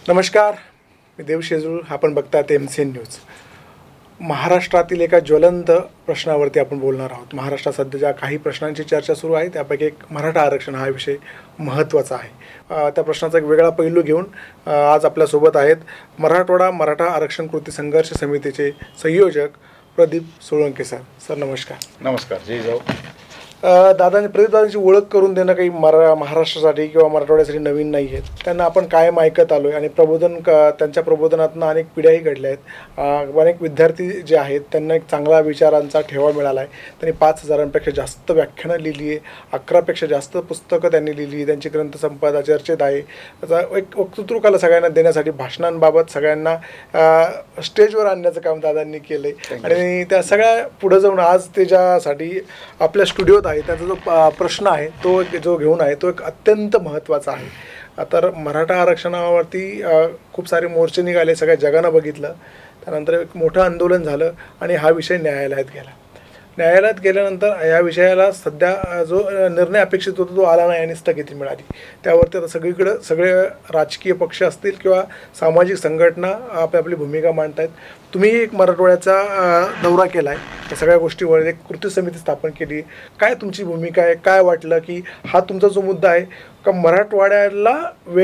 नमस्कार, मी देव शेजूळ. आपण बघतात MCN न्यूज. महाराष्ट्रातील एका ज्वलंत प्रश्नावरती आपण बोलणार आहोत. महाराष्ट्रात सध्या ज्या काही प्रश्नांची चर्चा सुरू आहे त्यापैकी एक मराठा आरक्षण हा विषय महत्त्वाचा आहे. त्या प्रश्नाचा एक वेगळा पैलू घेऊन आज आपल्यासोबत आहेत मराठवाडा मराठा आरक्षण कृती संघर्ष समितीचे संयोजक प्रदीप सोळंके सर. सर नमस्कार. नमस्कार. जय जाऊ. प्रदीपदादांची ओळख करून देणं काही महाराष्ट्रासाठी किंवा मराठवाड्यासाठी नवीन नाही आहेत. त्यांना आपण कायम ऐकत आलो आहे आणि त्यांच्या प्रबोधनातून अनेक पिढ्याही घडल्या आहेत. अनेक विद्यार्थी जे आहेत त्यांना एक चांगला विचारांचा ठेवा मिळाला आहे. त्यांनी 5,000पेक्षा जास्त व्याख्यानं लिहिली आहे, 11पेक्षा जास्त पुस्तकं त्यांनी लिहिली. त्यांची ग्रंथसंपदा चर्चेत आहे. त्याचा एक वक्तृत्वकला सगळ्यांना देण्यासाठी भाषणांबाबत सगळ्यांना स्टेजवर आणण्याचं काम दादांनी केलं आहे आणि त्या सगळ्या पुढं जाऊन आज त्याच्यासाठी आपल्या स्टुडिओत त्याचा जो प्रश्न आहे तो जो घेऊन आहे तो एक अत्यंत महत्त्वाचा आहे. तर मराठा आरक्षणावरती खूप सारे मोर्चे निघाले, सगळ्या जगानं बघितलं. त्यानंतर एक मोठं आंदोलन झालं आणि हा विषय न्यायालयात गेला. न्यायालयात गेल्यानंतर या विषयाला सध्या जो निर्णय अपेक्षित होता तो आला नाही आणि स्थगिती मिळाली. त्यावरती आता सगळीकडं सगळे राजकीय पक्ष असतील किंवा सामाजिक संघटना आपली भूमिका मांडत आहेत. तुम्ही एक मराठवाड्याचा दौरा केला आहे, या सगळ्या गोष्टीवर एक कृती समिती स्थापन केली. काय तुमची भूमिका आहे? काय वाटलं की हा तुमचा जो मुद्दा आहे का मराठवाड्याला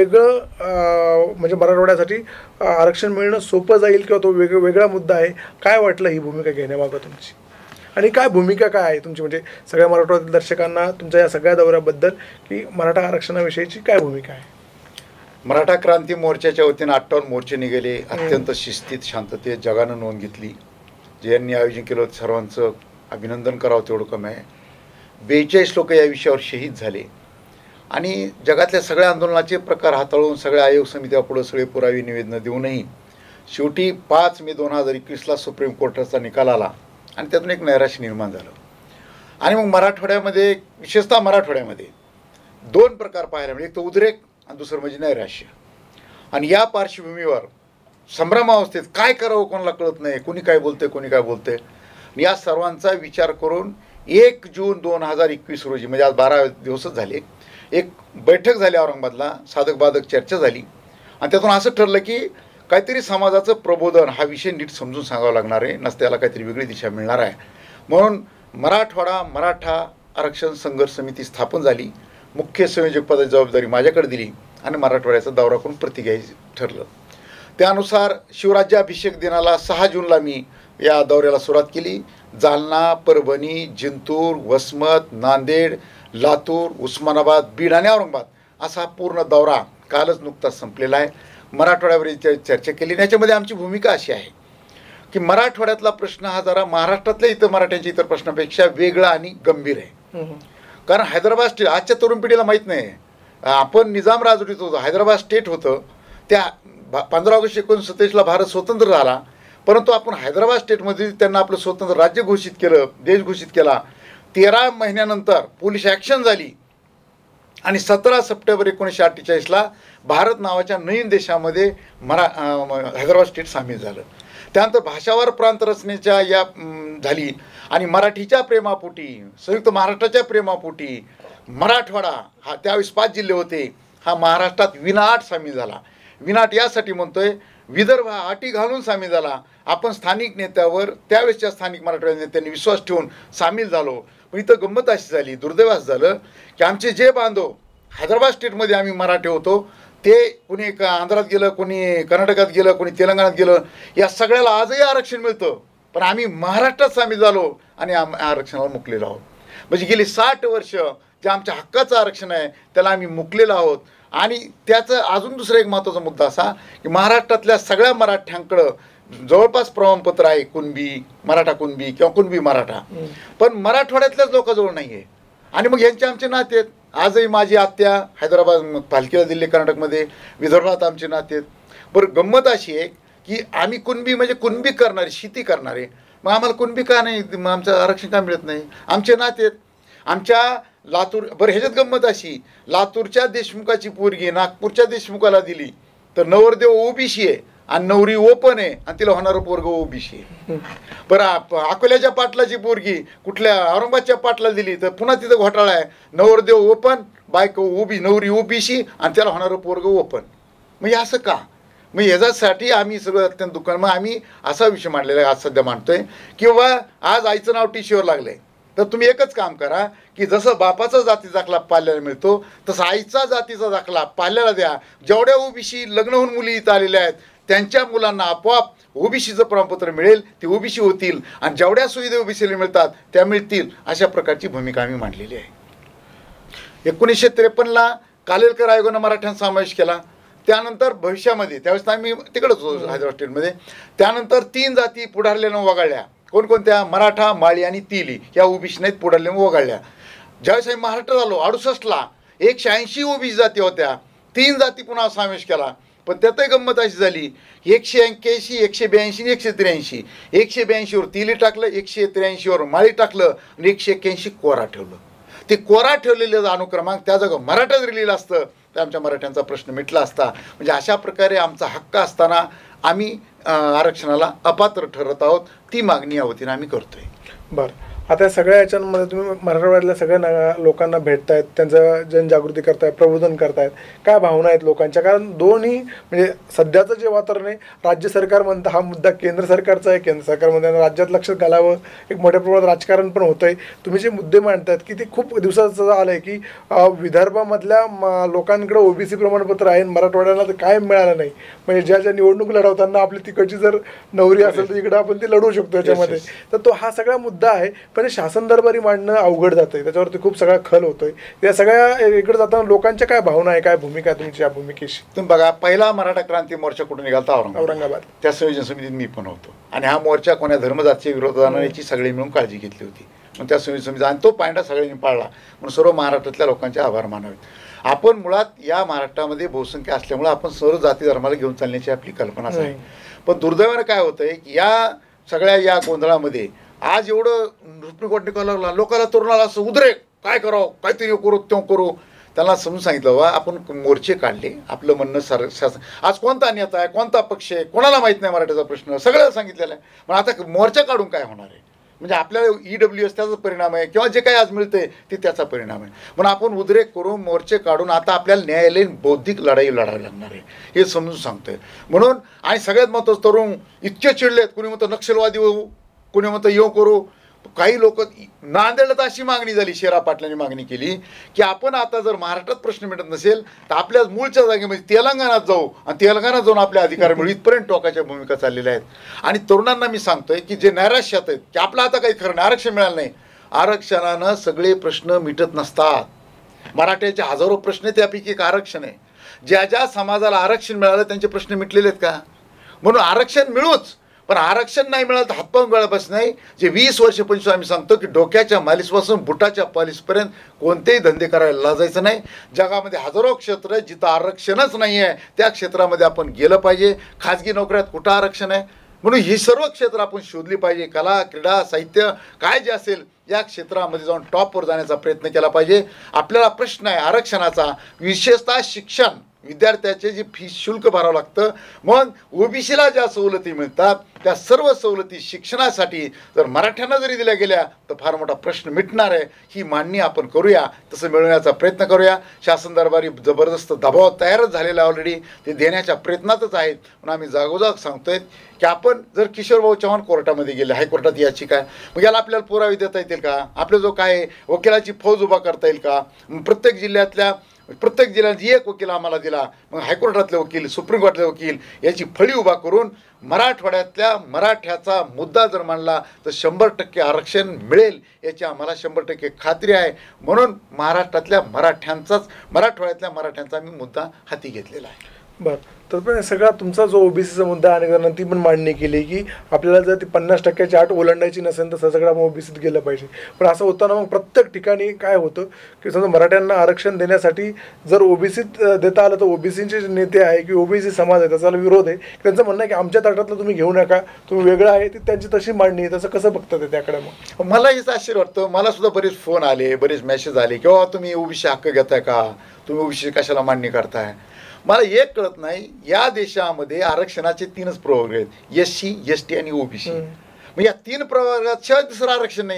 वेगळं म्हणजे मराठवाड्यासाठी आरक्षण मिळणं सोपं जाईल किंवा तो वेगळा मुद्दा आहे? काय वाटलं ही भूमिका घेण्यामागं तुमची आणि काय भूमिका काय आहे तुमची, म्हणजे सगळ्या मराठवाड्यातील दर्शकांना तुमच्या या सगळ्या दौऱ्याबद्दल की मराठा आरक्षणाविषयीची काय भूमिका आहे? मराठा क्रांती मोर्चाच्या वतीनं 58 मोर्चे निघाले. अत्यंत शिस्तीत शांततेत जगानं नोंद घेतली. जे यांनी आयोजन केलं सर्वांचं अभिनंदन करावं तेवढं कमी आहे. 42 लोक या विषयावर शहीद झाले आणि जगातल्या सगळ्या आंदोलनाचे प्रकार हाताळून सगळ्या आयोग समित्या पुढं सगळे पुरावे निवेदनं देऊनही शेवटी 5 मे 2021ला सुप्रीम कोर्टाचा निकाल आला आणि त्यातून एक नैराश्य निर्माण झालं. आणि मग मराठवाड्यामध्ये विशेषतः मराठवाड्यामध्ये 2 प्रकार पाहायला मिळाले. एक तर उद्रेक आणि दुसरं म्हणजे नैराश्य. आणि या पार्श्वभूमीवर संभ्रमावस्थेत काय करावं कोणाला कळत नाही, कोणी काय बोलते. या सर्वांचा विचार करून 1 जून 2021 रोजी म्हणजे आज 12 दिवसच झाले एक बैठक झाली औरंगाबादला. साधक बाधक चर्चा झाली आणि त्यातून असं ठरलं की काहीतरी समाजाचं प्रबोधन हा विषय नीट समजून सांगावं लागणार आहे, नसतं त्याला काहीतरी वेगळी दिशा मिळणार आहे. म्हणून मराठवाडा मराठा आरक्षण संघर्ष समिती स्थापन झाली. मुख्य संयोजक पदाची जबाबदारी माझ्याकडे दिली आणि मराठवाड्याचा दौरा करून प्रति घ्यायचं ठरलं. त्यानुसार शिवराज्याभिषेक दिनाला 6 जूनला मी या दौऱ्याला सुरुवात केली. जालना, परभणी, जिंतूर, वसमत, नांदेड, लातूर, उस्मानाबाद, बीड आणि औरंगाबाद असा पूर्ण दौरा कालच नुकताच संपलेला आहे. मराठवाड्यावर चर्चा केली. याच्यामध्ये आमची भूमिका अशी आहे की मराठवाड्यातला प्रश्न हा जरा महाराष्ट्रातल्या इतर मराठ्यांच्या इतर प्रश्नापेक्षा वेगळा आणि गंभीर आहे. कारण हैदराबाद स्टेट आजच्या तरुण पिढीला माहीत नाही. आपण निजाम राजवटीत होतो, हैदराबाद स्टेट होतं. त्या 15 ऑगस्ट 1947ला भारत स्वतंत्र झाला, परंतु आपण हैदराबाद स्टेटमध्ये त्यांना आपलं स्वतंत्र राज्य घोषित केलं, देश घोषित केला. 13 महिन्यानंतर पोलीस ॲक्शन झाली आणि 17 सप्टेंबर 1948ला भारत नावाच्या नवीन देशामध्ये हैदराबाद स्टेट सामील झालं. त्यानंतर भाषावार प्रांत रचनेच्या या झाली आणि मराठीच्या प्रेमापोटी, संयुक्त महाराष्ट्राच्या प्रेमापोटी मराठवाडा हा त्यावेळेस 5 जिल्हे होते, हा महाराष्ट्रात विनाअट सामील झाला. विनाअट यासाठी म्हणतोय विदर्भ हा अटी घालून सामील झाला. आपण स्थानिक नेत्यावर त्यावेळेसच्या स्थानिक मराठवाड्या नेत्यांनी विश्वास ठेवून सामील झालो. पण इथं गंमत अशी झाली, दुर्दैव असं झालं की आमचे जे बांधव हैदराबाद स्टेटमध्ये आम्ही मराठी होतो ते कोणी आंध्रात गेलं, कोणी कर्नाटकात गेलं, कोणी तेलंगणात गेलं, या सगळ्याला आजही आरक्षण मिळतं. पण आम्ही महाराष्ट्रात सामील झालो आणि आरक्षणाला मुकलेलो आहोत. म्हणजे गेली 60 वर्ष जे आमच्या हक्काचं आरक्षण आहे त्याला आम्ही मुकलेलो आहोत. आणि त्याचं अजून दुसरा एक महत्त्वाचा मुद्दा असा की महाराष्ट्रातल्या सगळ्या मराठ्यांकडं जवळपास प्रमाणपत्र आहे कुणबी, मराठा कुणबी किंवा कुणबी मराठा, पण मराठवाड्यातल्याच लोकांजवळ नाही आहे. आणि मग यांचे आमचे नाते आहेत. आजही माझी आत्या हैदराबाद पालखीला दिल्ली कर्नाटकमध्ये, विदर्भात आमचे नाते आहेत. बरं गंमत अशी आहे की आम्ही कुणबी म्हणजे कुणबी करणारे, शेती करणारे, मग आम्हाला कुणबी का नाही, मग आमचं आरक्षण का मिळत नाही? आमचे नाते आहेत. आमच्या लातूर, बरं ह्याच्यात गंमत अशी, लातूरच्या देशमुखाची पोरगी नागपूरच्या देशमुखाला दिली तर नवरदेव ओबीसी आहे आणि नवरी ओपन आहे आणि तिला होणारं पोरग ओबीसी आहे. बरं अकोल्याच्या पाटलाची पोरगी कुठल्या औरंगाबादच्या पाटला दिली तर पुन्हा तिथं घोटाळा आहे. नवरदेव ओपन, बायको ओबी, नवरी ओबीसी आणि त्याला होणारं पोरग ओपन. म्हणजे असं का? मग याच्यासाठी आम्ही सगळं अत्यंत दुःख, मग आम्ही असा विषय मांडलेला आहे, आज सध्या मांडतोय किंवा आज आईचं नाव टीशीवर लागलंय, तर तुम्ही एकच काम करा की जसं बापाचा जाती दाखला पाल्याला मिळतो तसं आईचा जातीचा दाखला पाल्याला द्या. जेवढ्या ओबीसी लग्न होऊन मुली इथं आलेल्या आहेत त्यांच्या मुलांना आपोआप ओबीसीचं प्रमाणपत्र मिळेल, ते ओबीसी होतील आणि जेवढ्या सुविधा ओबीसीला मिळतात त्या मिळतील. अशा प्रकारची भूमिका आम्ही मांडलेली आहे. 1953ला कालेलकर आयोगानं मराठ्यांचा समावेश केला. त्यानंतर भविष्यामध्ये त्यावेळेस आम्ही तिकडंच होतो हैदराबाद स्टेटमध्ये. त्यानंतर 3 जाती पुढारल्यानं वगळल्या. कोणकोणत्या? मराठा, माळी आणि तिली या ओबीसी नाहीत पुढारल्यानं वगळल्या. ज्यावेळेस आम्ही महाराष्ट्रात आलो 68ला 180 ओबीसी जाती होत्या, 3 जाती पुन्हा समावेश केला. पण त्यातही गंमत अशी झाली 181, 182 आणि 183. 182वर तिली टाकलं, 183वर माळी टाकलं आणि 181 कोरा ठेवलं. ते कोरा ठेवलेलं अनुक्रमांक त्या जागा मराठा जर लिहिलं असतं तर आमच्या मराठ्यांचा प्रश्न मिटला असता. म्हणजे अशा प्रकारे आमचा हक्क असताना आम्ही आरक्षणाला अपात्र ठरत आहोत. ती मागणी या वतीनं आम्ही करतोय. बरं, आता या सगळ्या याच्यामध्ये तुम्ही मराठवाड्यातल्या सगळ्या लोकांना भेटतायत, त्यांचं जनजागृती करतायत, प्रबोधन करतायत. काय भावना आहेत लोकांच्या? कारण दोन्ही म्हणजे सध्याचं जे वातावरण आहे, राज्य सरकार म्हणतं हा मुद्दा केंद्र सरकारचा आहे, केंद्र सरकार म्हणतं राज्यात लक्ष घालावं, एक मोठ्या प्रमाणात राजकारण पण होतं आहे. तुम्ही जे मुद्दे मांडतायत की ते खूप दिवसाचं आलं आहे की विदर्भामधल्या लोकांकडे ओबीसी प्रमाणपत्र आहे, मराठवाड्याला तर काय मिळालं नाही. म्हणजे ज्या निवडणूक लढवताना आपली तिकडची जर नवरी असेल तर इकडं आपण ती लढवू शकतो याच्यामध्ये. तर तो हा सगळा मुद्दा आहे. पण शासन दरबारी मांडणं अवघड जातं आहे, त्याच्यावरती खूप सगळा खल होतोय. या सगळ्या इकडे जाताना लोकांच्या काय भावना आहे, काय भूमिका आहे तुमची या भूमिकेशी? तुम्ही बघा, पहिला मराठा क्रांती मोर्चा कुठून निघाला? औरंगाबाद. त्या संयोजन समितीत मी पण होतो आणि हा मोर्चा कोण्या धर्मजातीच्या विरोधात याची सगळी मिळून काळजी घेतली होती. मग त्या संयोजन समिती आणि तो पायंडा सगळ्यांनी पाळला, म्हणून सर्व महाराष्ट्रातल्या लोकांचे आभार मानावेत. आपण मुळात या महाराष्ट्रामध्ये बहुसंख्य असल्यामुळे आपण सर्व जाती धर्माला घेऊन चालण्याची आपली कल्पनाच आहे. पण दुर्दैवानं काय होतंय की या सगळ्या या गोंधळामध्ये आज एवढं सुप्रीम निकाल लागला, लोकांना तरुणाला असं उद्रेक, काय करावं, काहीतरी करू त्यो करू. त्यांना समजून सांगितलं बा आपण मोर्चे काढले, आपलं म्हणणं शासन आज कोणता नेता आहे, कोणता पक्ष आहे, कोणाला माहीत नाही मराठीचा प्रश्न, सगळं सांगितलेलं आहे. पण आता मोर्चा काढून काय होणार आहे? म्हणजे आपल्याला EWS त्याचा परिणाम आहे किंवा जे काही आज मिळते ते त्याचा परिणाम आहे. म्हणून आपण उद्रेक करून मोर्चे काढून आता आपल्याला न्यायालयीन बौद्धिक लढाई लढावी लागणार आहे हे समजून सांगतोय. म्हणून आणि सगळ्यात महत्त्वाचं तरुण इतके चिडलेत, कुणी म्हणतं नक्षलवादी होऊ, कुणी म्हणतं येऊ करू. काही लोक नांदेडला तर अशी मागणी झाली, शेरा पाटलांनी मागणी केली की आपण आता जर महाराष्ट्रात प्रश्न मिटत नसेल तर आपल्या मूळच्या जागेमध्ये तेलंगणात जाऊ आणि तेलंगणात जाऊन आपले अधिकार मिळू. इथपर्यंत टोकाच्या भूमिका चाललेल्या आहेत. आणि तरुणांना मी सांगतोय की जे नैराश्यात आहेत की आपलं आता काही खरं नाही, आरक्षण मिळालं नाही. आरक्षणानं सगळे प्रश्न मिटत नसतात. मराठ्याचे हजारो प्रश्न त्यापैकी एक आरक्षण आहे. ज्या ज्या समाजाला आरक्षण मिळालं त्यांचे प्रश्न मिटलेले आहेत का? म्हणून आरक्षण मिळूच, पण आरक्षण नाही मिळालं तर हातपाय गळापास नाही. जे 20 वर्ष 25 आम्ही सांगतो की डोक्याच्या मालिशपासून बुटाच्या पॉलिशपर्यंत कोणतेही धंदे करायला लाजायचं नाही. जगामध्ये हजारो क्षेत्र आहेत जिथं आरक्षणच नाही आहे, त्या क्षेत्रामध्ये आपण गेलं पाहिजे. खाजगी नोकऱ्यात कुठं आरक्षण आहे? म्हणून ही सर्व क्षेत्र आपण शोधली पाहिजे. कला, क्रीडा, साहित्य काय जे असेल या क्षेत्रामध्ये जाऊन टॉपवर जाण्याचा प्रयत्न केला पाहिजे. आपल्याला प्रश्न आहे आरक्षणाचा, विशेषतः शिक्षण विद्यार्थ्याचे जे फी शुल्क भरावं लागतं. मग ओबीसीला ज्या सवलती मिळतात त्या सर्व सवलती शिक्षणासाठी जर मराठ्यांना जरी दिल्या गेल्या तर फार मोठा प्रश्न मिटणार आहे. ही मांडणी आपण करूया, तसं मिळवण्याचा प्रयत्न करूया. शासन दरबारी जबरदस्त दबाव तयारच झालेला ऑलरेडी, ते देण्याच्या प्रयत्नातच आहेत. म्हणून आम्ही जागोजाग सांगतोय की आपण जर किशोरभाऊ चव्हाण कोर्टामध्ये गेले, हायकोर्टात याचिका, मग याला आपल्याला पुरावे देता येतील का? आपला जो काय वकिलाची फौज उभा करता येईल का? प्रत्येक जिल्ह्यात एक वकील आम्हाला दिला, मग हायकोर्टातले वकील, सुप्रीम कोर्टातले वकील याची फळी उभा करून मराठवाड्यातल्या मराठ्याचा मुद्दा जर मांडला तर 100% आरक्षण मिळेल याची आम्हाला 100% खात्री आहे. म्हणून महाराष्ट्रातल्या मराठवाड्यातल्या मराठ्यांचा आम्ही मुद्दा हाती घेतलेला आहे. बरं, तर पण सगळा तुमचा जो ओबीसीचा मुद्दा आहे आणि ती पण मांडणी केली की आपल्याला जर ती 50%ची अट ओलांडायची नसेल तर सगळं मग ओबीसीत गेलं पाहिजे. पण असं होताना मग प्रत्येक ठिकाणी काय होतं की समजा मराठ्यांना आरक्षण देण्यासाठी जर ओबीसीत देता आलं तर ओबीसीचे जे नेते आहे की ओबीसी समाज आहे त्याचा विरोध आहे. त्यांचं म्हणणं आहे की आमच्या ताटातलं तुम्ही घेऊ नका, तुम्ही वेगळं आहे. ती त्यांची तशी मांडणी आहे. तसं कसं बघतात ते त्याकडे? मग मला हेच आश्चर्य वाटतं. मला सुद्धा बरेच फोन आले, बरेच मेसेज आले किंवा तुम्ही ओबीसी हक्क घेताय का, तुम्ही ओबीसी कशाला मांडणी करताय. मला एक कळत नाही, या देशामध्ये आरक्षणाचे 3च प्रवर्ग आहेत, SC, ST आणि ओबीसी. मग या 3 प्रवर्गाशिवाय दुसरं आरक्षण नाही आहे.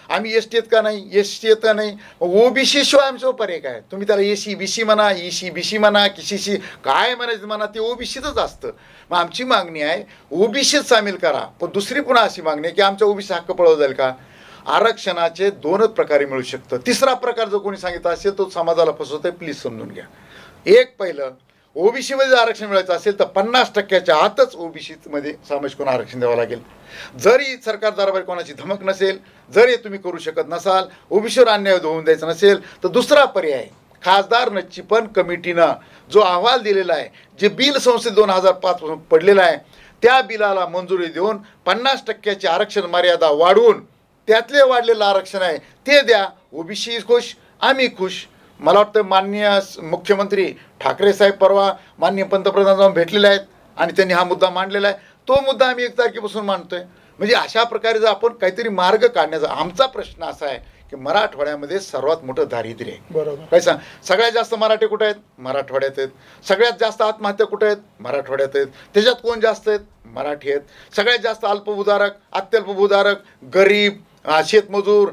आम्ही एस टीत का नाही, एस टीत का नाही, ओबीसी शिवाय आमचं पर्याय काय? तुम्ही त्याला एसी बीसी म्हणा, ईसी बीसी म्हणा, किसीसी काय म्हणायचं म्हणा, ते ओबीसीतच असतं. मग आमची मागणी आहे ओबीसीत सामील करा. पण दुसरी पुन्हा अशी मागणी आहे की आमच्या ओबीसी हक्क पळवला जाईल का? आरक्षणाचे दोनच प्रकारे मिळू शकतं. तिसरा प्रकार जर कोणी सांगितला असेल तो समाजाला फसवतोय, प्लीज समजून घ्या. एक पहिलं, ओबीसीमध्ये जर आरक्षण मिळायचं असेल तर 50% आतच ओबीसीमध्ये समावेश करून आरक्षण द्यावं लागेल. जरी सरकार दरबारी कोणाची धमक नसेल, जरी तुम्ही करू शकत नसाल, ओबीसीवर अन्याय होऊन द्यायचा नसेल, तर दुसरा पर्याय खासदार नच्चिपन कमिटीनं जो अहवाल दिलेला आहे, जे बिल संसदेत 2005 पडलेलं आहे, त्या बिलाला मंजुरी देऊन 50% आरक्षण मर्यादा वाढवून त्यातले वाढलेलं आरक्षण आहे ते द्या. ओबीसी खुश, आम्ही खुश. मला वाटतं माननीय मुख्यमंत्री ठाकरे साहेब परवा माननीय पंतप्रधान जाऊन भेटलेले आहेत आणि त्यांनी हा मुद्दा मांडलेला आहे. तो मुद्दा आम्ही 1 तारखेपासून मांडतोय. म्हणजे अशा प्रकारे जर आपण काहीतरी मार्ग काढण्याचा, आमचा प्रश्न असा आहे की मराठवाड्यामध्ये सर्वात मोठं दारिद्र्य आहे. बरोबर. काय सांग, सगळ्यात जास्त मराठी कुठे आहेत? मराठवाड्यात आहेत. सगळ्यात जास्त आत्महत्या कुठे आहेत? मराठवाड्यात आहेत. त्याच्यात कोण जास्त आहेत? मराठी आहेत. सगळ्यात जास्त अल्पभूधारक, अत्यल्पभूधारक, गरीब, शेतमजूर,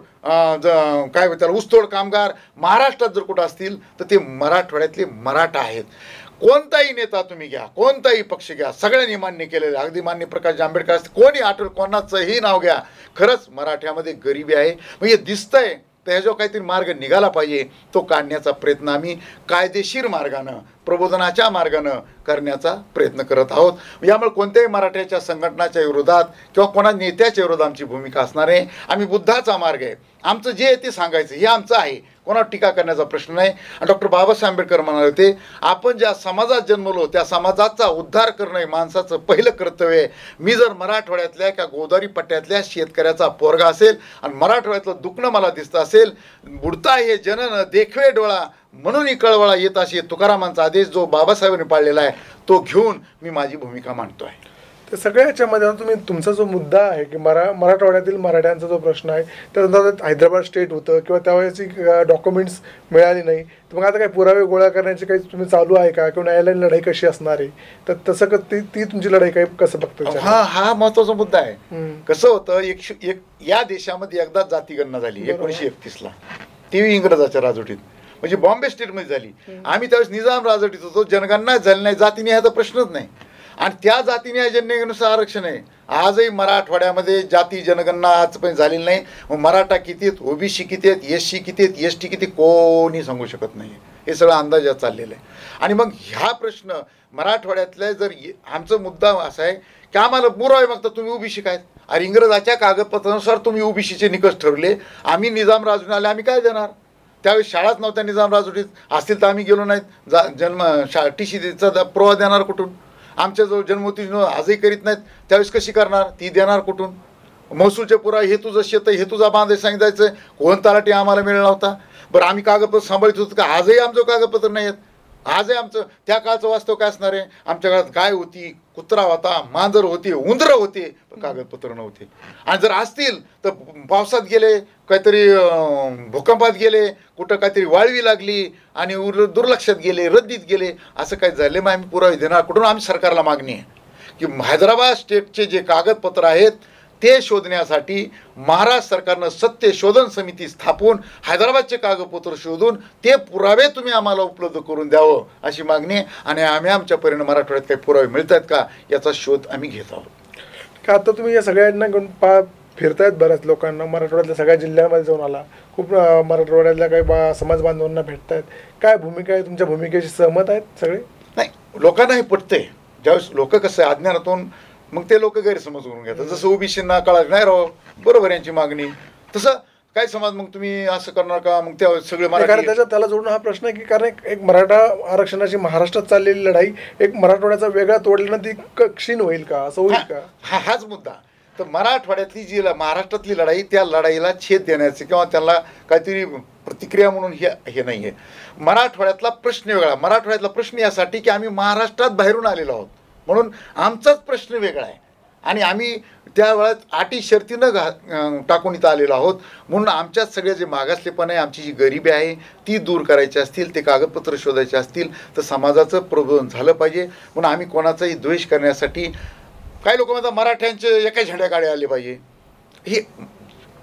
काय त्याला ऊसतोड कामगार महाराष्ट्रात जर कुठं असतील तर ते मराठवाड्यातले मराठा आहेत. कोणताही नेता तुम्ही घ्या, कोणताही पक्ष घ्या, सगळ्यांनी मान्य केलेलं. अगदी मान्य प्रकाश आंबेडकर असतील, कोणी आठवलं, कोणाचंही नाव घ्या, खरंच मराठ्यामध्ये गरिबी आहे. म्हणजे दिसतंय तर ह्याच्यावर काहीतरी मार्ग निघाला पाहिजे. तो काढण्याचा प्रयत्न आम्ही कायदेशीर मार्गानं, प्रबोधनाच्या मार्गानं करण्याचा प्रयत्न करत आहोत. यामुळे कोणत्याही मराठ्याच्या संघटनाच्या विरोधात किंवा कोणा नेत्याच्या विरोधात आमची भूमिका असणार आहे. आम्ही बुद्धाचा मार्ग आहे. आमचं जे आहे ते सांगायचं, हे आमचं आहे. कोणावर टीका करण्याचा प्रश्न नाही. आणि डॉक्टर बाबासाहेब आंबेडकर म्हणाले होते, आपण ज्या समाजात जन्मलो त्या समाजाचा उद्धार करणं हे माणसाचं पहिलं कर्तव्य आहे. मी जर मराठवाड्यातल्या किंवा गोदावरी पट्ट्यातल्या शेतकऱ्याचा पोरगा असेल आणि मराठवाड्यातलं दुखणं मला दिसतं असेल, बुडता हे जनन देखवे डोळा म्हणून कळवळा येत अशी तुकारामांचा आदेश जो बाबासाहेबांनी पाळलेला आहे तो घेऊन मी माझी भूमिका मांडतो आहे. तर सगळ्या याच्यामध्ये तुम्ही तुमचा जो मुद्दा आहे की मराठवाड्यातील मराठ्यांचा जो प्रश्न आहे, त्यानंतर हैदराबाद स्टेट होतं किंवा त्यावेळेची डॉक्युमेंट्स मिळाली नाही, तर मग आता काही पुरावे गोळा करण्याची काही तुम्ही चालू आहे का, किंवा न्यायालयीन लढाई कशी असणार आहे? तर तसं ती तुमची लढाई काही कसं बघतो? हा महत्वाचा मुद्दा आहे. कसं होतं, एक या देशामध्ये एकदा जातीगणना झाली 1931ला, ती इंग्रजाच्या राजवटीत, म्हणजे बॉम्बे स्टेटमध्ये झाली. आम्ही त्यावेळेस निजाम राजवटीत होतो. जनगणना झाली नाही, जातीनिहायचा प्रश्नच नाही. आणि त्या जातीनिहाय जनगणनेनुसार आरक्षण आहे. आजही मराठवाड्यामध्ये जाती जनगणना आजपर्यंत झालेली नाही. मग मराठा किती आहेत, ओबीसी किती आहेत, एससी किती आहेत, एस टी किती, कोणी सांगू शकत नाही. हे सगळं अंदाजात चाललेलं आहे. आणि मग ह्या प्रश्न मराठवाड्यातल्या जर आमचा मुद्दा असा आहे की आम्हाला पुरावे मागता तुम्ही ओबीसी काय? अरे इंग्रजाच्या कागदपत्रानुसार तुम्ही ओबीसीचे निकष ठरवले, आम्ही निजाम राजून आले, आम्ही काय देणार? त्यावेळी शाळाच नव्हत्या निजाम राजवटीत, असतील तर आम्ही गेलो नाहीत. TCचा पुरावा देणार कुठून? आमच्याजवळ जन्मोती आजही करीत नाहीत, त्यावेळेस कशी करणार? ती देणार कुठून? महसूलचे पुरावे, हे तुझं शेत आहे, हे तुझा बांध आहे सांगायचं, कोण तलाठी आम्हाला मिळाला नव्हता. बरं आम्ही कागदपत्र सांभाळत होतो का? आजही आमचं कागदपत्र नाही आहेत. आजही आमचं त्या काळचं वास्तव काय असणार आहे? आमच्या काळात गाय होती, कुत्रा होता, मांजर होते, उंदरं होते, पण कागदपत्र नव्हते. आणि जर असतील तर पावसात गेले, काहीतरी भूकंपात गेले, कुठं काहीतरी वाळवी लागली आणि दुर्लक्षात गेले, रद्दीत गेले, असं काही झाले. मग आम्ही पुरावे देणार कुठून? आम्ही सरकारला मागणी आहे की हैदराबाद स्टेटचे जे कागदपत्र आहेत ते शोधण्यासाठी महाराष्ट्र सरकारनं सत्य शोधन समिती स्थापून हैदराबादचे कागदपत्र शोधून ते पुरावे तुम्ही आम्हाला उपलब्ध करून द्यावं अशी मागणी आहे. आणि आम्ही आमच्या परीने मराठवाड्यात काही पुरावे मिळत आहेत का याचा शोध आम्ही घेत आहोत. का आता तुम्ही या सगळ्यांना घेऊन फिरतायत, बऱ्याच लोकांना मराठवाड्यातल्या सगळ्या जिल्ह्यांमध्ये जाऊन आला, खूप मराठवाड्यातल्या काही समाज बांधवांना भेटतायत, काय भूमिका आहे? तुमच्या भूमिकेशी सहमत आहेत सगळे? नाही, लोकांना हे पटते. ज्यावेळेस लोक कसं आहे अज्ञानातून मग ते लोक गैरसमज करून घेतात. जसं ओबीसींना कळालं नाही राव बरोबर यांची मागणी, तसं काय समाज मग तुम्ही असं करणार का? मग त्या सगळे कारण त्याला जोडून हा प्रश्न आहे की कारण एक मराठा आरक्षणाची महाराष्ट्रात चाललेली लढाई एक मराठवाड्याचा वेगळा तोडल्यानं ती क्षीण होईल का, असं होईल का? हाच मुद्दा. तर मराठवाड्यातली जी महाराष्ट्रातली लढाई, त्या लढाईला छेद देण्याचे किंवा त्याला काहीतरी प्रतिक्रिया म्हणून हे नाही आहे. मराठवाड्यातला प्रश्न वेगळा. मराठवाड्यातला प्रश्न यासाठी की आम्ही महाराष्ट्रात बाहेरून आलेलो आहोत म्हणून आमचाच प्रश्न वेगळा आहे. आणि आम्ही त्या वेळात अटी शर्तीनं टाकून इथं आलेलो आहोत. म्हणून आमच्यात सगळे जे मागासलेपण आहे, आमची जी गरिबी आहे ती दूर करायची असतील, ते कागदपत्र शोधायचे असतील तर समाजाचं प्रबोधन झालं पाहिजे. म्हणून आम्ही कोणाचाही द्वेष करण्यासाठी, काही लोक म्हणतात मराठ्यांचे एका झेंड्यागाडी आले पाहिजे, हे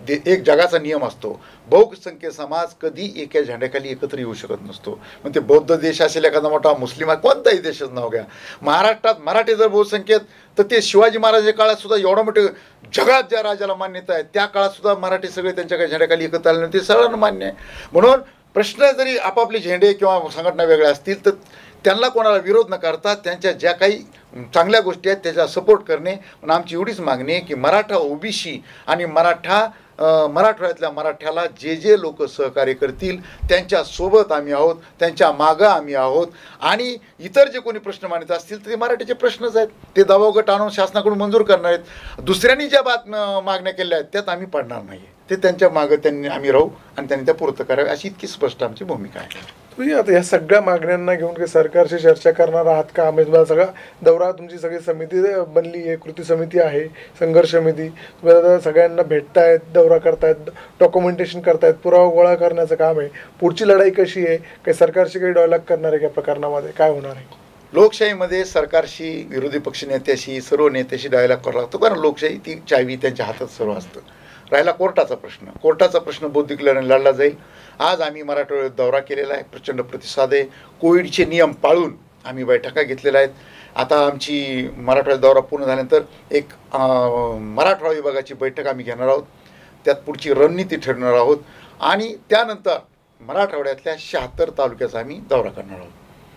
एक जगाचा नियम असतो, बहुसंख्य समाज कधी एका झेंड्याखाली एकत्र येऊ शकत नसतो. मग ते बौद्ध देश असेल, एखादा मोठा मुस्लिम आहे, कोणताही देशच नाव घ्या, महाराष्ट्रात मराठी जर बहुसंख्येत, तर ते शिवाजी महाराजांच्या काळात सुद्धा एवढं मोठं जगात ज्या राजाला मान्यता आहे त्या काळात सुद्धा मराठी सगळे त्यांच्या झेंड्याखाली एकत्र आले नव्हते, सर्वांना मान्य आहे. म्हणून प्रश्न जरी आपापले झेंडे किंवा संघटना वेगळ्या असतील तर त्यांना कोणाला विरोध न करता त्यांच्या ज्या काही चांगल्या गोष्टी आहेत त्याचा सपोर्ट करणे. पण आमची एवढीच मागणी आहे की मराठा ओबीसी आणि मराठवाड्यातल्या मराठ्याला जे जे लोक सहकार्य करतील त्यांच्यासोबत आम्ही आहोत, त्यांच्या मागं आम्ही आहोत. आणि इतर जे कोणी प्रश्न मांडत असतील तर ते मराठीचे प्रश्नच आहेत, ते दबावगट आणून शासनाकडून मंजूर करणार आहेत. दुसऱ्यांनी ज्या मागण्या केल्या आहेत त्यात आम्ही पडणार नाही, ते त्यांच्या मागं आम्ही राहू आणि त्यांनी त्या पूर्त करावे, अशी इतकी स्पष्ट आमची भूमिका आहे. तुम्ही आता या सगळ्या मागण्यांना घेऊन काही सरकारशी चर्चा करणार आहात का? आम्ही तुम्हाला सगळा दौरा, तुमची सगळी समिती बनली आहे, कृती समिती आहे, संघर्ष समिती, तुम्ही आता सगळ्यांना भेटतायत, दौरा करतायत, डॉक्युमेंटेशन करतायत, पुरावा गोळा करण्याचं काम आहे. पुढची लढाई कशी आहे? काही सरकारशी काही डायलॉग करणार आहे का? प्रकरणामध्ये काय होणार आहे? लोकशाहीमध्ये सरकारशी, विरोधी पक्ष नेत्याशी, सर्व नेत्याशी डायलॉग करावा लागतो, कारण लोकशाही ती चावी त्यांच्या हातात सर्व असतं. राहिला कोर्टाचा प्रश्न बौद्धिक लढाई लढला जाईल. आज आम्ही मराठवाड्यात दौरा केलेला आहे, प्रचंड प्रतिसाद आहे. कोविडचे नियम पाळून आम्ही बैठका घेतलेल्या आहेत. आता आमची मराठवाड्यात दौरा पूर्ण झाल्यानंतर एक मराठवाडा विभागाची बैठक आम्ही घेणार आहोत, त्यात पुढची रणनीती ठरवणार आहोत. आणि त्यानंतर मराठवाड्यातल्या 76 तालुक्याचा आम्ही दौरा करणार आहोत.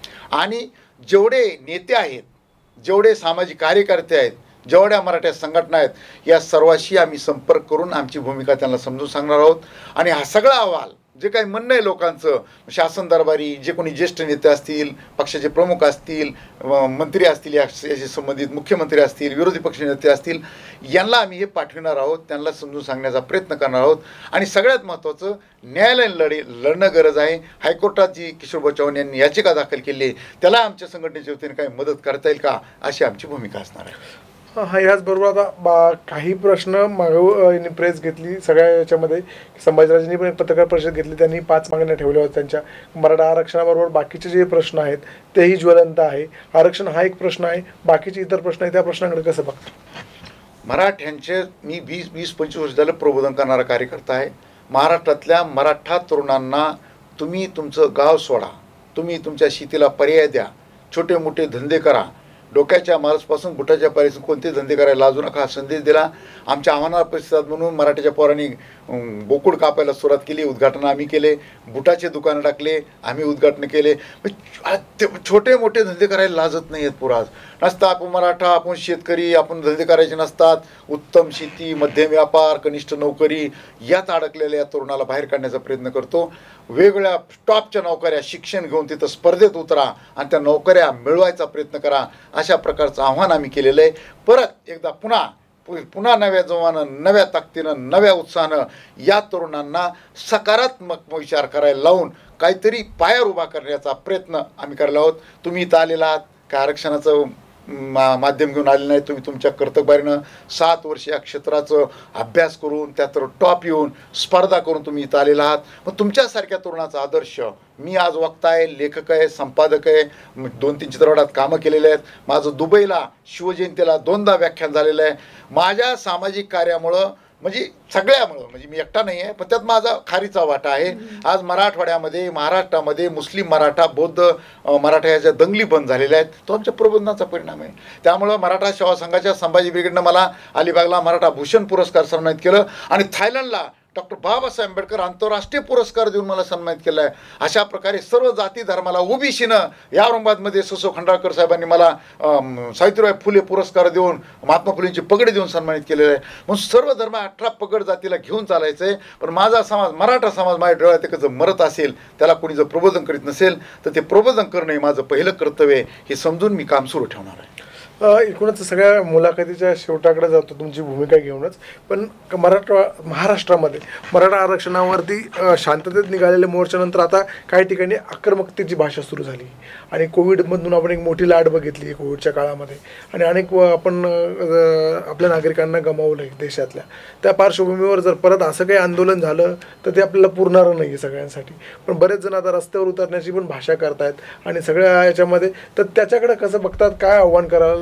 आणि जेवढे नेते आहेत, जेवढे सामाजिक कार्यकर्ते आहेत, जेवढ्या मराठा संघटना आहेत, या सर्वांशी आम्ही संपर्क करून आमची भूमिका त्यांना समजून सांगणार आहोत. आणि हा सगळा अहवाल, जे काही म्हणणं आहे लोकांचं, शासन दरबारी जे कोणी ज्येष्ठ नेते असतील, पक्षाचे प्रमुख असतील, मंत्री असतील, याशी संबंधित मुख्यमंत्री असतील, विरोधी पक्ष नेते असतील, यांना आम्ही हे पाठविणार आहोत, त्यांना समजून सांगण्याचा प्रयत्न करणार आहोत. आणि सगळ्यात महत्त्वाचं, न्यायालयीन लढणं गरज आहे. हायकोर्टात जी किशोर चव्हाण यांनी याचिका दाखल केली आहे, त्याला आमच्या संघटनेच्या वतीने काही मदत करता येईल का, अशी आमची भूमिका असणार आहे. हां, याचबरोबर आता काही प्रश्न यांनी प्रेस घेतली सगळ्या याच्यामध्ये. संभाजीराजांनी पण एक पत्रकार परिषद घेतली, त्यांनी 5 मागण्या ठेवल्या होत्या त्यांच्या. मराठा आरक्षणाबरोबर बाकीचे जे प्रश्न आहेत तेही ज्वलंत आहे. आरक्षण हा एक प्रश्न आहे, बाकीचे इतर प्रश्न आहेत, त्या प्रश्नाकडे कसं बघता? मराठ्यांचे मी 20-25 वर्ष झालं प्रबोधन करणारा कार्यकर्ता आहे. महाराष्ट्रातल्या मराठा तरुणांना तुम्ही तुमचं गाव सोडा, तुम्ही तुमच्या शेतीला पर्याय द्या, छोटे मोठे धंदे करा, डोक्याच्या मालसपासून बुटाच्या पारीपासून कोणते धंदे करायला लाजू नका, हा संदेश दिला. आमच्या आव्हानाला प्रतिसाद म्हणून मराठीच्या पोरांनी बोकुड कापायला सुरुवात केली, उद्घाटन आम्ही केले, बुटाचे दुकानं टाकले, आम्ही उद्घाटन केले. छोटे मोठे धंदे करायला लाजत नाही आहेत पुराज नसता. आपण मराठा, आपण शेतकरी, आपण धंदे करायचे नसतात. उत्तम शेती, मध्यम व्यापार, कनिष्ठ नोकरी यात अडकलेल्या या तरुणाला बाहेर काढण्याचा प्रयत्न करतो. वेगवेगळ्या टॉपच्या नोकऱ्या शिक्षण घेऊन तिथं स्पर्धेत उतरा आणि त्या नोकऱ्या मिळवायचा प्रयत्न करा, अशा प्रकारचं आव्हान आम्ही केलेलं आहे. परत एकदा पुन्हा नव्या जोमानं, नव्या ताकदीनं, नव्या उत्साहानं या तरुणांना सकारात्मक विचार करायला लावून काहीतरी पायावर उभा करण्याचा प्रयत्न आम्ही करायला आहोत. तुम्ही इथं आलेला आहात का आरक्षणाचं माध्यम घेऊन आले नाही, तुम्ही तुमच्या कर्तव्यानं 7 वर्ष या क्षेत्राचं अभ्यास करून त्यात टॉप येऊन स्पर्धा करून तुम्ही इथं आलेला आहात. मग तुमच्यासारख्या तरुणाचा आदर्श, मी आज वक्ता आहे, लेखक आहे, संपादक आहे, 2-3 चित्रपटात कामं केलेले आहेत. माझं दुबईला शिवजयंतीला 2दा व्याख्यान झालेलं आहे. माझ्या सामाजिक कार्यामुळं, म्हणजे सगळ्यामुळं, म्हणजे मी एकटा नाही आहे, पण त्यात माझा खारीचा वाटा आहे. आज मराठवाड्यामध्ये, महाराष्ट्रामध्ये मुस्लिम मराठा, बौद्ध मराठा याच्या दंगली बंद झालेल्या आहेत. तो आमच्या प्रबोधनाचा परिणाम आहे. त्यामुळं मराठा सेवा संघाच्या संभाजी ब्रिगेडनं मला अलिबागला मराठा भूषण पुरस्कार सन्मानित केलं आणि थायलंडला डॉक्टर बाबासाहेब आंबेडकर आंतरराष्ट्रीय पुरस्कार देऊन मला सन्मानित केला आहे. अशा प्रकारे सर्व जाती धर्माला ओबीसीनं या औरंगाबादमध्ये ससो खंडाळकर साहेबांनी मला सावित्रीबाई फुले पुरस्कार देऊन, महात्मा फुलेंची पगडी देऊन सन्मानित केलेलं आहे. म्हणून सर्व धर्म 18 पगड जातीला घेऊन चालायचं आहे. पण माझा समाज, मराठा समाज माझ्या डोळ्यात एकच मरत असेल, त्याला कोणी जर प्रबोधन करीत नसेल तर ते प्रबोधन करणं हे माझं पहिलं कर्तव्य आहे, हे समजून मी काम सुरू ठेवणार आहे. एकूणच सगळ्या मुलाखतीच्या शेवटाकडे जातो तुमची भूमिका घेऊनच. पण महाराष्ट्रामध्ये मराठा आरक्षणावरती शांततेत निघालेल्या मोर्चानंतर आता काही ठिकाणी आक्रमकतेची भाषा सुरू झाली आणि कोविडमधून आपण एक मोठी लाट बघितली कोविडच्या काळामध्ये आणि अनेक आपण आपल्या नागरिकांना गमावलं आहे देशातल्या. त्या पार्श्वभूमीवर जर परत असं काही आंदोलन झालं तर ते आपल्याला पुरणारं नाही आहे सगळ्यांसाठी. पण बरेच जण आता रस्त्यावर उतरण्याची पण भाषा करतायत आणि सगळ्या याच्यामध्ये, तर त्याच्याकडे कसं बघतात, काय आव्हान करायला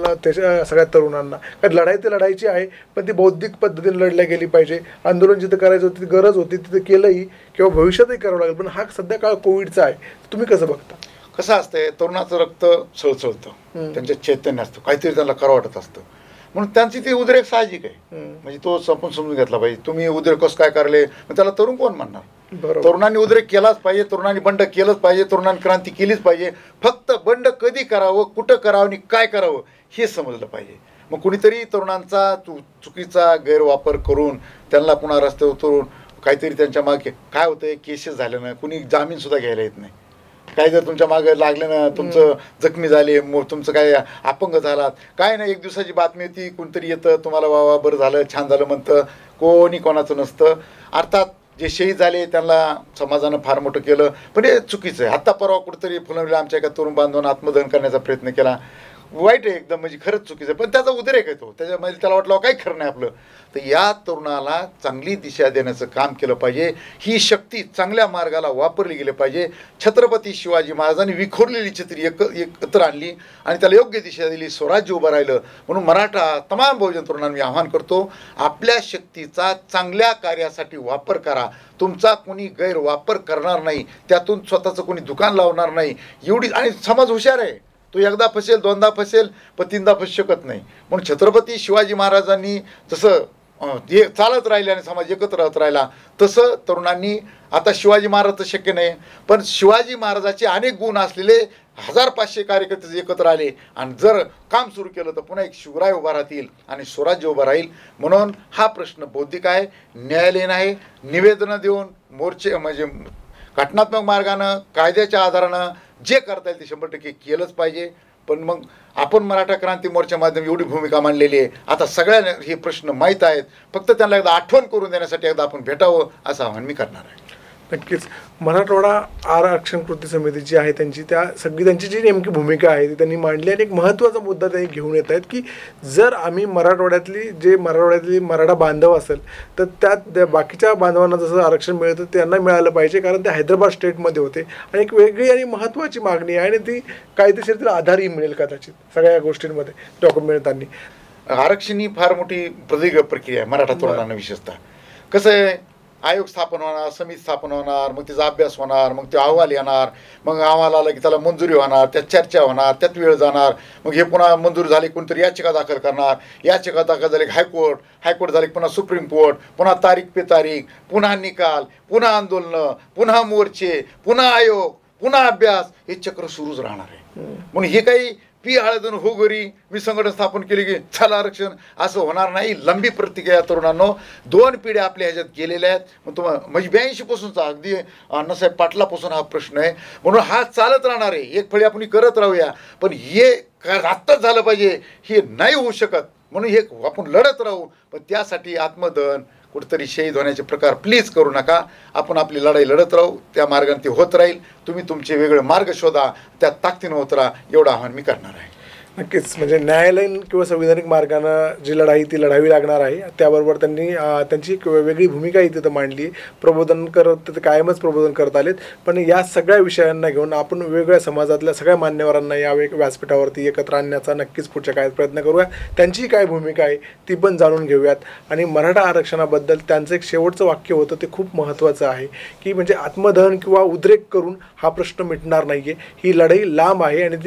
त्याच्या सगळ्या तरुणांना? कारण लढाई तर लढायची आहे, पण ती बौद्धिक पद्धतीने लढल्या गेली पाहिजे. आंदोलन जिथं करायचं होतं, तिथं गरज होती, तिथं केलंही किंवा भविष्यातही करावं लागेल. पण हा सध्या काळ कोविडचा आहे, तुम्ही कसं बघता? कसं असतंय, तरुणाचं रक्त सळसळतं, त्यांचं चैतन्य असतं, काहीतरी त्यांना करावं वाटत असतं, म्हणून त्यांची ती उद्रेक साहजिक आहे. म्हणजे तो आपण समजून घेतला पाहिजे. तुम्ही उद्रेक कसं काय करले, मग त्याला तरुण कोण म्हणणार? तरुणांनी उद्रेक केलाच पाहिजे, तरुणांनी बंड केलंच पाहिजे, तरुणांनी क्रांती केलीच पाहिजे. फक्त बंड कधी करावं, कुठं करावं आणि काय करावं हे समजलं पाहिजे. मग कुणीतरी तरुणांचा चुकीचा गैरवापर करून त्यांना पुन्हा रस्त्यावर उतरून काहीतरी त्यांच्या मागे काय होतंय, केसेस झाले ना, कुणी जामीनसुद्धा घ्यायला येत नाही. काय जर तुमच्या मागे लागले ना, तुमचं जखमी झाले, तुमचं काय अपंग झालात, काय नाही, एक दिवसाची बातमी होती, कोणतरी येतं तुम्हाला वा बरं झालं, छान झालं म्हणतं, कोणी कोणाचं नसतं. अर्थात जे शहीद झाले त्यांना समाजानं फार मोठं केलं, पण हे चुकीचं आहे. आत्ता परवा कुठंतरी फुलंब्रीला आमच्या एका तरुण बांधवांना आत्मदहन करण्याचा प्रयत्न केला. वाईट आहे एकदम, म्हणजे खरंच चुकीचं आहे, पण त्याचा उद्रेक आहे तो, त्याच्यामध्ये त्याला वाटलं काही खरं नाही आपलं. तर या तरुणाला चांगली दिशा देण्याचं काम केलं पाहिजे. ही शक्ती चांगल्या मार्गाला वापरली गेली पाहिजे. छत्रपती शिवाजी महाराजांनी विखुरलेली छत्री एकत्र आणली आणि त्याला योग्य दिशा दिली, स्वराज्य उभं राहिलं. म्हणून मराठा तमाम बहुजन तरुणांना मी आवाहन करतो, आपल्या शक्तीचा चांगल्या कार्यासाठी वापर करा. तुमचा कोणी गैरवापर करणार नाही, त्यातून स्वतःचं कोणी दुकान लावणार नाही, एवढी. आणि समाज हुशार आहे, तो एकदा फसेल, दोनदा फसेल, पण तीनदा फसू शकत नाही. म्हणून छत्रपती शिवाजी महाराजांनी जसं हे चालत राहिले आणि समाज एकत्र राहत राहिला, तसं तरुणांनी, आता शिवाजी महाराज तर शक्य नाही, पण शिवाजी महाराजाचे अनेक गुण असलेले 1500 कार्यकर्ते एकत्र आले आणि जर काम सुरू केलं तर पुन्हा एक शिवराय उभा राहतील आणि स्वराज्य उभं राहील. म्हणून हा प्रश्न बौद्धिक आहे, न्यायालयीन आहे. निवेदनं देऊन मोर्चे म्हणजे घटनात्मक मार्गानं, कायद्याच्या आधारानं जे करता येईल ते 100% केलंच पाहिजे. पण मग आपण मराठा क्रांती मोर्चा माध्यम एवढी भूमिका मांडलेली आहे, आता सगळ्यांना हे प्रश्न माहीत आहेत, फक्त त्यांना एकदा आठवण करून देण्यासाठी एकदा आपण भेटावं असं आवाहन मी करणार आहे. नक्कीच. मराठवाडा आरक्षण कृती समिती जी आहे त्यांची त्यांची जी नेमकी भूमिका आहे ती त्यांनी मांडली आणि एक महत्त्वाचा मुद्दा त्यांनी घेऊन येत आहेत की जर आम्ही मराठवाड्यातली मराठा बांधव असेल तर त्यात बाकीच्या बांधवांना जसं आरक्षण मिळतं त्यांना मिळालं पाहिजे, कारण ते हैदराबाद स्टेटमध्ये होते आणि एक वेगळी आणि महत्त्वाची मागणी आहे आणि ती कायदेशीर तिला आधारही मिळेल कदाचित सगळ्या गोष्टींमध्ये डॉक्युमेंट मिळताना. आरक्षण ही फार मोठी प्रदीर्घ प्रक्रिया आहे मराठा तरुणांना विशेषतः. कसं आहे, आयोग स्थापन होणार, समिती स्थापन होणार, मग त्याचा अभ्यास होणार, मग ते अहवाल येणार, मग अहवाल आला की त्याला मंजुरी होणार, त्यात चर्चा होणार, त्यात वेळ जाणार, मग हे पुन्हा मंजूर झाले कोणतरी याचिका दाखल करणार, याचिका दाखल झाली की हायकोर्ट झाले की पुन्हा सुप्रीम कोर्ट, पुन्हा तारीख पे तारीख, पुन्हा निकाल, पुन्हा आंदोलनं, पुन्हा मोर्चे, पुन्हा आयोग, पुन्हा अभ्यास, हे चक्र सुरूच राहणार आहे. म्हणून हे काही पी हळदून हो घरी मी संघटन स्थापन केली की चला आरक्षण असं होणार नाही. लंबी प्रतिक्रिया तरुणांनो, 2 पिढ्या आपल्या ह्याच्यात गेलेल्या आहेत. मग तुम्हाला म्हणजे 82 पासूनचा अगदी अण्णासाहेब पाटलापासून हा प्रश्न आहे, म्हणून हा चालत राहणार आहे. एक फळी आपण करत राहूया, पण हे आत्ताच झालं पाहिजे हे नाही होऊ शकत. म्हणून हे आपण लढत राहू, पण त्यासाठी आत्मदहन, कुठेतरी शहीद होण्याचे प्रकार प्लीज करू नका. आपण आपली लढाई लढत राहू, त्या मार्गाने ते होत राहील. तुम्ही तुमचे वेगळे मार्ग शोधा, त्या ताकदीनं होत राहा, एवढं आव्हान मी करणार आहे. नक्कीच. म्हणजे न्यायालयीन किंवा संविधानिक मार्गानं जी लढाई ती लढावी लागणार आहे. त्याबरोबर त्यांनी त्यांची एक वेगळी भूमिकाही तिथं मांडली. प्रबोधन करत ते कायमच प्रबोधन करत आलेत, पण या सगळ्या विषयांना घेऊन आपण वेगवेगळ्या समाजातल्या सगळ्या मान्यवरांना या व्यासपीठावरती एकत्र आणण्याचा नक्कीच पुढच्या काळात प्रयत्न करूया. त्यांची काय भूमिका आहे ती पण जाणून घेऊयात. आणि मराठा आरक्षणाबद्दल त्यांचं एक शेवटचं वाक्य होतं ते खूप महत्त्वाचं आहे की म्हणजे आत्मदहन किंवा उद्रेक करून हा प्रश्न मिटणार नाही आहे. ही लढाई लांब आहे आणि ती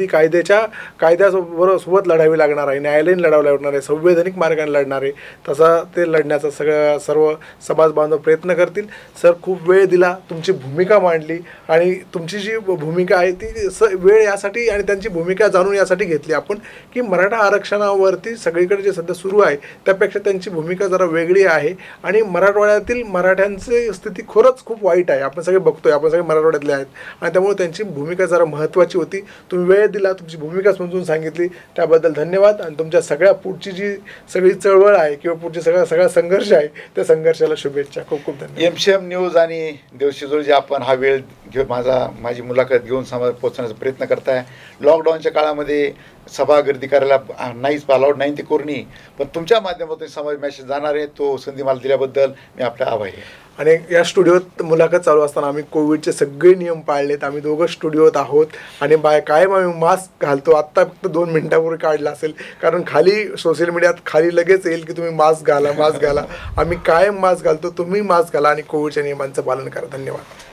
कायद्यासोबत लढावी लागणार आहे, न्यायालयीन लढावं लागणार आहे, संवैधानिक मार्गाने लढणार आहे. तसा ते लढण्याचा सर्व समाज बांधव प्रयत्न करतील. सर, खूप वेळ दिला, तुमची भूमिका मांडली आणि तुमची जी भूमिका आहे ती वेळ यासाठी आणि त्यांची भूमिका जाणून यासाठी घेतली आपण की मराठा आरक्षणावरती सगळीकडे जे सध्या सुरू आहे त्यापेक्षा त्यांची भूमिका जरा वेगळी आहे आणि मराठवाड्यातील मराठ्यांची स्थिती खरंच खूप वाईट आहे. आपण सगळे बघतोय, आपण सगळे मराठवाड्यातले आहेत आणि त्यामुळे त्यांची भूमिका जरा महत्त्वाची होती. तुम्ही वेळ दिला, तुमची भूमिका समजून सांगितली, त्याबद्दल धन्यवाद. आणि तुमच्या सगळ्या पुढची जी सगळी चळवळ आहे किंवा पुढची सगळा संघर्ष आहे त्या संघर्षाला शुभेच्छा. खूप खूप धन्यवाद. MCM न्यूज आणि देवशिजोळ जे आपण हा वेळ माझी मुलाखत घेऊन समाज पोहोचण्याचा प्रयत्न करताय. लॉकडाऊनच्या काळामध्ये सभा गर्दी करायला नाहीच अलाउड नाही, ते कोरणी, पण तुमच्या माध्यमातून समाज मेसेज जाणार आहे. तो संधी मला दिल्याबद्दल मी आपल्या आभारी आहे. आणि या स्टुडिओत मुलाखत चालू असताना आम्ही कोविडचे सगळे नियम पाळलेत. आम्ही दोघं स्टुडिओत आहोत आणि कायम आम्ही मास्क घालतो. आत्ता फक्त 2 मिनिटापूर्वी काढला असेल, कारण खाली सोशल मीडियात खाली लगेच येईल की तुम्ही मास्क घाला. आम्ही कायम मास्क घालतो. तुम्ही मास्क घाला आणि कोविडच्या नियमांचं पालन करा. धन्यवाद.